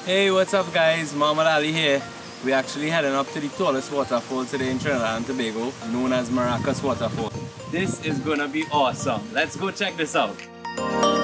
Hey, what's up guys? Muhammad Ali here. We're actually heading up to the tallest waterfall today in Trinidad and Tobago, known as Maracas Waterfall. This is gonna be awesome. Let's go check this out.